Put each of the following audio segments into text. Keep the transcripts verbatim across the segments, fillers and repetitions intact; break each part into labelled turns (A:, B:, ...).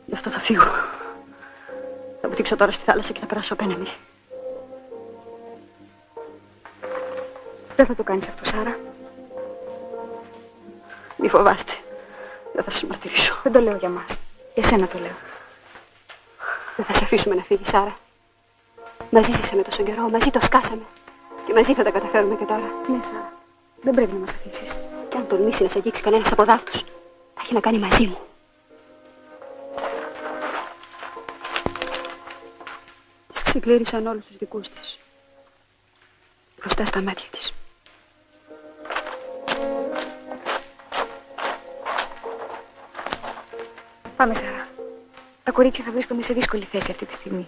A: Γι' αυτό θα φύγω. Θα βουτήξω τώρα στη θάλασσα και θα περάσω απέναντι. Δεν θα το κάνεις αυτό, Σάρα. Μη φοβάστε. Δεν θα σας μαρτυρήσω.
B: Δεν το λέω για μας. Για σένα το λέω.
A: Δεν θα σε αφήσουμε να φύγει, Σάρα. Μαζί ζήσαμε τόσο καιρό, μαζί το σκάσαμε. Και μαζί θα τα καταφέρουμε και τώρα.
B: Ναι, Σάρα. Δεν πρέπει να μας αφήσεις.
A: Και αν τολμήσει να σε αγγίξει κανένας από δάφτους, θα έχει να κάνει μαζί μου. Της ξεκλήρισαν όλους τους δικούς της. Μπροστά στα μάτια της.
B: Πάμε, Σάρα. Τα κορίτσια θα βρίσκονται σε δύσκολη θέση αυτή τη στιγμή.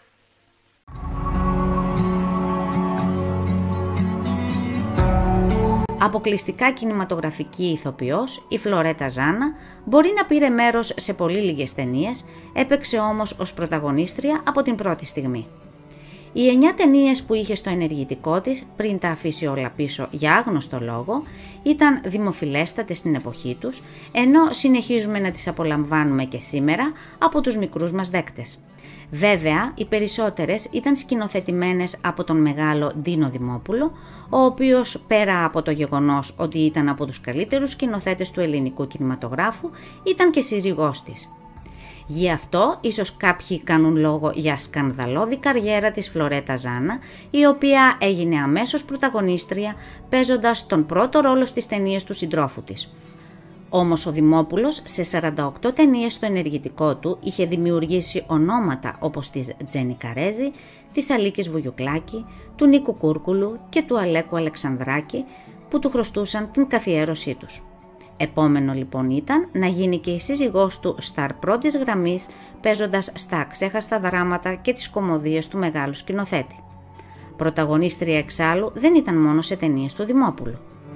C: Αποκλειστικά κινηματογραφική ηθοποιός, η Φλωρέτα Ζάνα μπορεί να πήρε μέρος σε πολύ λίγες ταινίες, έπαιξε όμως ως πρωταγωνίστρια από την πρώτη στιγμή. Οι εννιά ταινίες που είχε στο ενεργητικό της, πριν τα αφήσει όλα πίσω για άγνωστο λόγο, ήταν δημοφιλέστατες στην εποχή τους, ενώ συνεχίζουμε να τις απολαμβάνουμε και σήμερα από τους μικρούς μας δέκτες. Βέβαια, οι περισσότερες ήταν σκηνοθετημένες από τον μεγάλο Ντίνο Δημόπουλο, ο οποίος πέρα από το γεγονός ότι ήταν από τους καλύτερους σκηνοθέτες του ελληνικού κινηματογράφου, ήταν και σύζυγός της. Γι' αυτό ίσως κάποιοι κάνουν λόγο για σκανδαλώδη καριέρα της Φλωρέτα Ζάνα, η οποία έγινε αμέσως πρωταγωνίστρια παίζοντας τον πρώτο ρόλο στις ταινίες του συντρόφου της. Όμως ο Δημόπουλος σε σαράντα οκτώ ταινίες στο ενεργητικό του είχε δημιουργήσει ονόματα όπως της Τζένι Καρέζη, της Αλίκης Βουγιουκλάκη, του Νίκου Κούρκουλου και του Αλέκου Αλεξανδράκη που του χρωστούσαν την καθιέρωσή τους. Επόμενο λοιπόν ήταν να γίνει και η σύζυγός του σταρ πρώτης γραμμής παίζοντας στα αξέχαστα δράματα και τις κωμωδίες του μεγάλου σκηνοθέτη. Πρωταγωνίστρια εξάλλου δεν ήταν μόνο σε ταινίες του Δημόπουλου.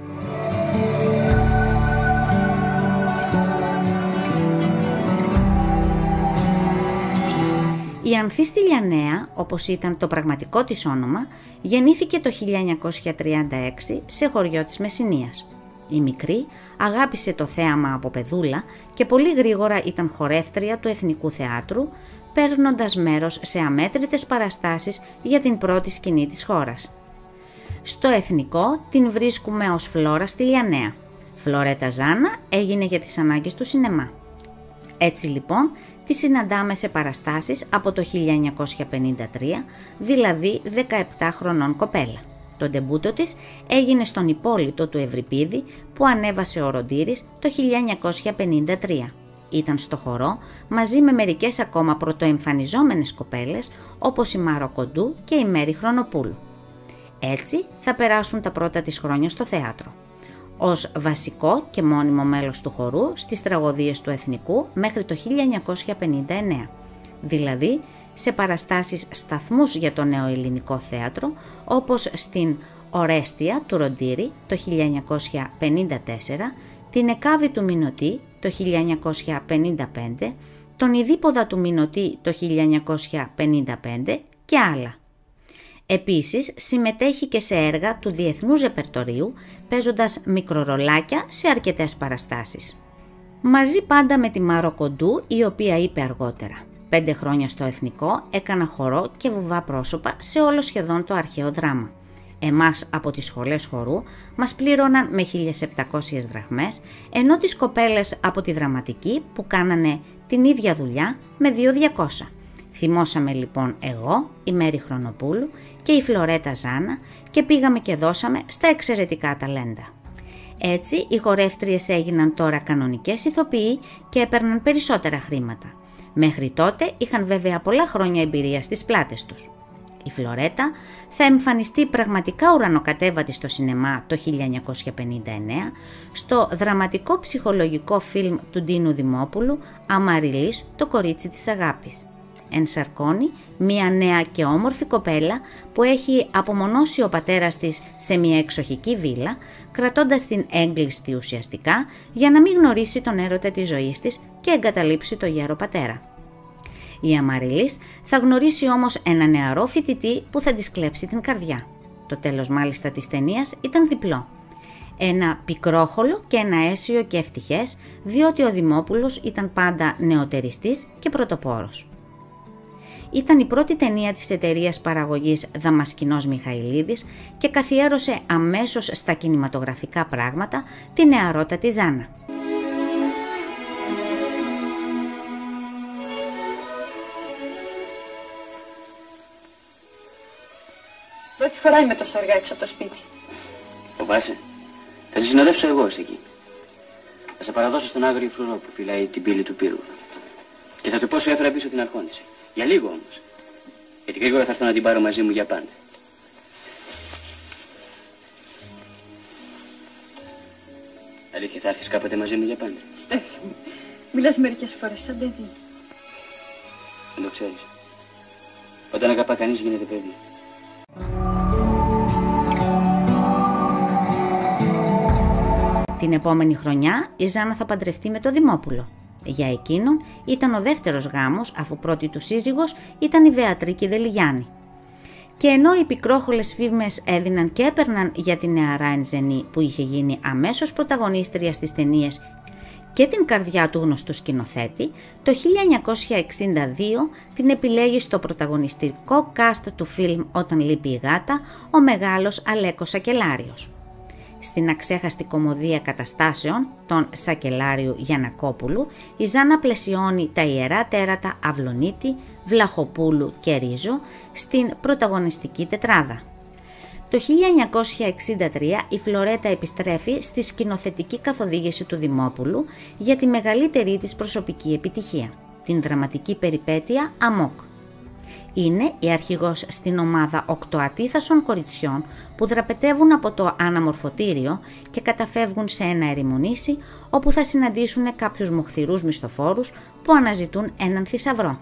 C: Η Ανθή Στυλιανέα, όπως ήταν το πραγματικό της όνομα, γεννήθηκε το χίλια εννιακόσια τριάντα έξι σε χωριό της Μεσσηνίας. Η μικρή αγάπησε το θέαμα από παιδούλα και πολύ γρήγορα ήταν χορεύτρια του Εθνικού Θεάτρου, παίρνοντας μέρος σε αμέτρητες παραστάσεις για την πρώτη σκηνή της χώρας. Στο Εθνικό την βρίσκουμε ως Φλόρα Στυλιανέα. Φλωρέτα Ζάνα έγινε για τις ανάγκες του σινεμά. Έτσι λοιπόν τη συναντάμε σε παραστάσεις από το χίλια εννιακόσια πενήντα τρία, δηλαδή δεκαεπτά χρονών κοπέλα. Το ντεμπούτο της έγινε στον Υπόλοιτο του Ευρυπίδη που ανέβασε ο Ροντήρης το χίλια εννιακόσια πενήντα τρία. Ήταν στο χορό μαζί με μερικές ακόμα πρωτοεμφανιζόμενες κοπέλες όπως η Μάρο Κοντού και η Μέρη Χρονοπούλου. Έτσι θα περάσουν τα πρώτα της χρόνια στο θέατρο. Ως βασικό και μόνιμο μέλος του χορού στις τραγωδίες του Εθνικού μέχρι το χίλια εννιακόσια πενήντα εννέα, δηλαδή σε παραστάσεις σταθμούς για το νεοελληνικό θέατρο όπως στην Ορέστια του Ροντήρη το χίλια εννιακόσια πενήντα τέσσερα, την Εκάβη του Μηνωτή το χίλια εννιακόσια πενήντα πέντε, τον Ιδίποδα του Μηνωτή το χίλια εννιακόσια πενήντα πέντε και άλλα. Επίσης συμμετέχει και σε έργα του διεθνούς ρεπερτορίου παίζοντας μικρορολάκια σε αρκετές παραστάσεις. Μαζί πάντα με τη Μάρο Κοντού, η οποία είπε αργότερα «Πέντε χρόνια στο Εθνικό έκανα χορό και βουβά πρόσωπα σε όλο σχεδόν το αρχαίο δράμα. Εμάς από τις σχολές χορού μας πλήρωναν με χίλιες επτακόσιες δραχμές, ενώ τις κοπέλες από τη δραματική που κάνανε την ίδια δουλειά με δύο χιλιάδες διακόσια. Θυμώσαμε λοιπόν εγώ, η Μέρη Χρονοπούλου και η Φλωρέτα Ζάνα και πήγαμε και δώσαμε στα εξαιρετικά ταλέντα». Έτσι οι χορεύτριες έγιναν τώρα κανονικές ηθοποιοί και έπαιρναν περισσότερα χρήματα. Μέχρι τότε είχαν βέβαια πολλά χρόνια εμπειρία στις πλάτες τους. Η Φλωρέτα θα εμφανιστεί πραγματικά ουρανοκατέβατη στο σινεμά το χίλια εννιακόσια πενήντα εννέα στο δραματικό ψυχολογικό φιλμ του Ντίνου Δημόπουλου «Αμαριλής, το κορίτσι της αγάπης». Ενσαρκώνει μία νέα και όμορφη κοπέλα που έχει απομονώσει ο πατέρας της σε μια εξοχική βίλα, κρατώντας την έγκλειστη ουσιαστικά για να μην γνωρίσει τον έρωτα της ζωής της και εγκαταλείψει το γέρο πατέρα. Η Αμαριλής θα γνωρίσει όμως ένα νεαρό φοιτητή που θα της κλέψει την καρδιά. Το τέλος μάλιστα της ταινίας ήταν διπλό. Ένα πικρόχολο και ένα αίσιο και ευτυχές, διότι ο Δημόπουλος ήταν πάντα νεοτεριστής και πρωτοπόρος. Ήταν η πρώτη ταινία της εταιρείας παραγωγής Δαμασκηνός Μιχαηλίδης και καθιέρωσε αμέσως στα κινηματογραφικά πράγματα τη νεαρότατη Ζάνα.
A: Πρώτη φορά είμαι τόσο αργά έξω από το σπίτι.
D: Φοβάσαι? Θα σε συνοδεύσω εγώ ως εκεί. Θα σε παραδώσω στον Άγριο Φρουρό που φυλάει την πύλη του πύργου. Και θα του πω σου έφερα πίσω την αρχόντισσα. Για λίγο όμως. Γιατί γρήγορα θα έρθω να την πάρω μαζί μου για πάντα. Αλήθεια, θα έρθεις κάποτε μαζί μου για πάντα?
A: Στέφη μου, μιλάς μερικές φορές σαν παιδί.
D: Δεν το ξέρεις. Όταν αγαπά κανείς γίνεται παιδί.
C: Την επόμενη χρονιά η Ζάνα θα παντρευτεί με το Δημόπουλο. Για εκείνον ήταν ο δεύτερος γάμος, αφού πρώτη του σύζυγος ήταν η Βεατρίκη Δελιγιάννη. Και ενώ οι πικρόχολες φήμες έδιναν και έπαιρναν για τη νεαρά Ενζενή που είχε γίνει αμέσως πρωταγωνίστρια στις ταινίες και την καρδιά του γνωστού σκηνοθέτη, το χίλια εννιακόσια εξήντα δύο την επιλέγει στο πρωταγωνιστικό cast του φιλμ «Όταν λείπει η γάτα» ο μεγάλος Αλέκος Σακελάριος. Στην αξέχαστη κωμωδία καταστάσεων των Σακελάριου Γιαννακόπουλου, η Ζάνα πλαισιώνει τα ιερά τέρατα Αυλονίτη, Βλαχοπούλου και Ρίζο στην πρωταγωνιστική τετράδα. Το χίλια εννιακόσια εξήντα τρία η Φλωρέτα επιστρέφει στη σκηνοθετική καθοδήγηση του Δημόπουλου για τη μεγαλύτερη της προσωπική επιτυχία, την δραματική περιπέτεια Αμόκ. Είναι η αρχηγός στην ομάδα οκτώ ατίθασων κοριτσιών που δραπετεύουν από το αναμορφωτήριο και καταφεύγουν σε ένα ερημονήσι όπου θα συναντήσουν κάποιους μοχθηρούς μισθοφόρους που αναζητούν έναν θησαυρό.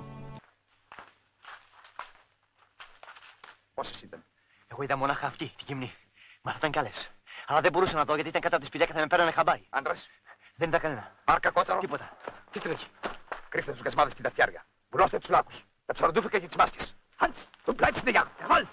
E: Πόσες ήταν? Εγώ είδα μονάχα αυτή, τη γυμνή. Μα θα ήταν κι άλλες. Αλλά δεν μπορούσα να δω γιατί ήταν κάτω από τη σπηλιά και θα με παίρνανε χαμπάρι.
F: Άντρας.
E: Δεν είδα κανένα.
F: Μάρκα κότσαρο.
E: Τίποτα.
F: Τι τρέχει? Κρύφτε τους κασμάδες και τα φτιάρια. Βουλώστε τους λάκους. Τα ψαροντούφικα και τις μάσκες. Hans, du bleibst nicht an. Jawohl.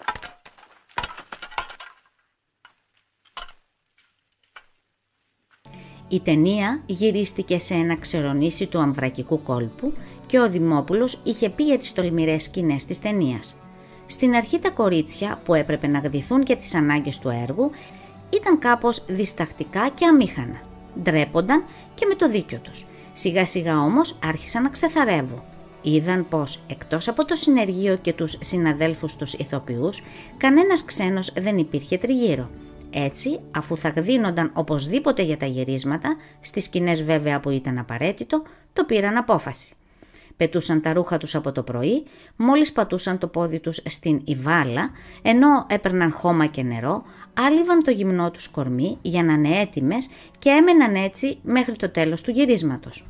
C: Η ταινία γυρίστηκε σε ένα ξερονήσι του αμβρακικού κόλπου και ο Δημόπουλος είχε πει για τις τολμηρές σκηνές της ταινίας. Στην αρχή τα κορίτσια που έπρεπε να γδυθούν για τις ανάγκες του έργου ήταν κάπως διστακτικά και αμήχανα. Ντρέπονταν και με το δίκιο τους. Σιγά σιγά όμως άρχισαν να ξεθαρεύουν. Είδαν πως εκτός από το συνεργείο και τους συναδέλφους τους ηθοποιούς, κανένας ξένος δεν υπήρχε τριγύρω. Έτσι, αφού θα γδύνονταν οπωσδήποτε για τα γυρίσματα, στις σκηνές βέβαια που ήταν απαραίτητο, το πήραν απόφαση. Πετούσαν τα ρούχα τους από το πρωί, μόλις πατούσαν το πόδι τους στην Ιβάλα, ενώ έπαιρναν χώμα και νερό, άλυβαν το γυμνό τους κορμί για να είναι έτοιμες και έμεναν έτσι μέχρι το τέλος του γυρίσματος.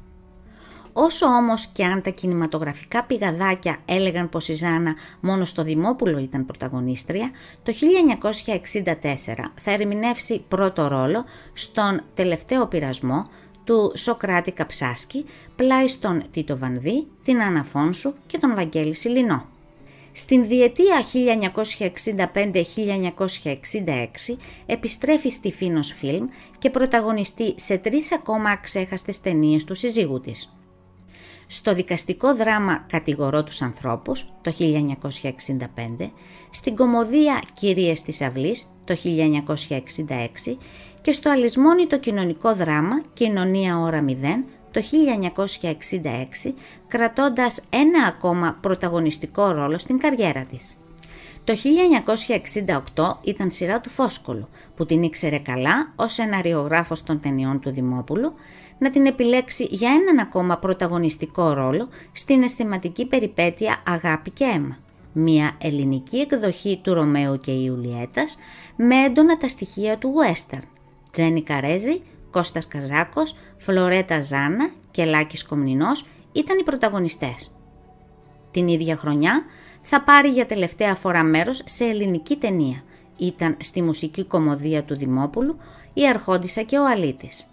C: Όσο όμως και αν τα κινηματογραφικά πηγαδάκια έλεγαν πως η Ζάνα μόνο στο Δημόπουλο ήταν πρωταγωνίστρια, το χίλια εννιακόσια εξήντα τέσσερα θα ερμηνεύσει πρώτο ρόλο στον Τελευταίο πειρασμό του Σοκράτη Καψάσκη, πλάι στον Τίτο Βανδύ, την Άννα Φόνσου και τον Βαγγέλη Σιλινό. Στην διετία χίλια εννιακόσια εξήντα πέντε με χίλια εννιακόσια εξήντα έξι επιστρέφει στη Φίνος Φιλμ και πρωταγωνιστεί σε τρεις ακόμα αξέχαστες ταινίες του συζύγου της. Στο δικαστικό δράμα «Κατηγορώ τους ανθρώπους» το χίλια εννιακόσια εξήντα πέντε, στην κωμωδία «Κυρίες της Αυλής» το χίλια εννιακόσια εξήντα έξι και στο αλυσμόνητο κοινωνικό δράμα «Κοινωνία ώρα μηδέν» το χίλια εννιακόσια εξήντα έξι, κρατώντας ένα ακόμα πρωταγωνιστικό ρόλο στην καριέρα της. Το χίλια εννιακόσια εξήντα οκτώ ήταν σειρά του Φόσκολου, που την ήξερε καλά ως σεναριογράφος των ταινιών του Δημόπουλου, να την επιλέξει για έναν ακόμα πρωταγωνιστικό ρόλο στην αισθηματική περιπέτεια «Αγάπη και αίμα», μια ελληνική εκδοχή του Ρωμαίου και Ιουλιέτας με έντονα τα στοιχεία του western. Τζένι Καρέζη, Κώστας Καζάκος, Φλωρέτα Ζάνα και Λάκης Κομνηνός ήταν οι πρωταγωνιστές. Την ίδια χρονιά θα πάρει για τελευταία φορά μέρος σε ελληνική ταινία. Ήταν στη μουσική κωμωδία του Δημόπουλου «Η Αρχόντισσα και ο Αλήτης».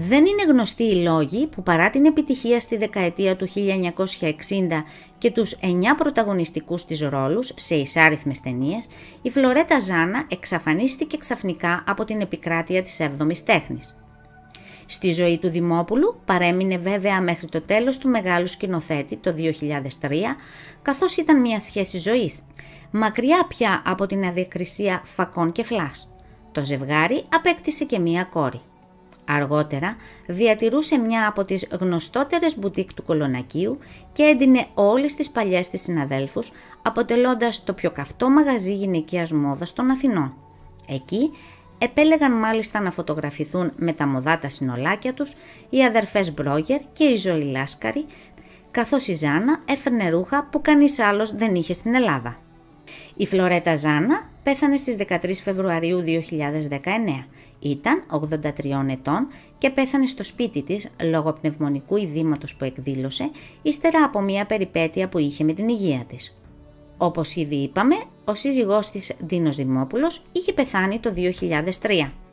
C: Δεν είναι γνωστοί οι λόγοι που παρά την επιτυχία στη δεκαετία του χίλια εννιακόσια εξήντα και τους εννιά πρωταγωνιστικούς της ρόλους σε εισάριθμες ταινίες, η Φλωρέτα Ζάνα εξαφανίστηκε ξαφνικά από την επικράτεια της έβδομης τέχνης. Στη ζωή του Δημόπουλου παρέμεινε βέβαια μέχρι το τέλος του μεγάλου σκηνοθέτη το δύο χιλιάδες τρία, καθώς ήταν μια σχέση ζωής, μακριά πια από την αδιακρισία φακών και φλάς. Το ζευγάρι απέκτησε και μία κόρη. Αργότερα διατηρούσε μια από τις γνωστότερες μπουτίκ του Κολονακίου και έδινε όλες τις παλιές της συναδέλφους, αποτελώντας το πιο καυτό μαγαζί γυναικείας μόδας των Αθηνών. Εκεί επέλεγαν μάλιστα να φωτογραφηθούν με τα μοδάτα συνολάκια τους οι αδερφές Μπρόγερ και η Ζωή Λάσκαρη, καθώς η Ζάνα έφερνε ρούχα που κανείς άλλος δεν είχε στην Ελλάδα. Η Φλωρέτα Ζάνα πέθανε στις δεκατρείς Φεβρουαρίου δύο χιλιάδες δεκαεννέα. Ήταν ογδόντα τριών ετών και πέθανε στο σπίτι της λόγω πνευμονικού ειδήματος που εκδήλωσε, ύστερα από μια περιπέτεια που είχε με την υγεία της. Όπως ήδη είπαμε, ο σύζυγός της Δίνος Δημόπουλος είχε πεθάνει το δύο χιλιάδες τρία.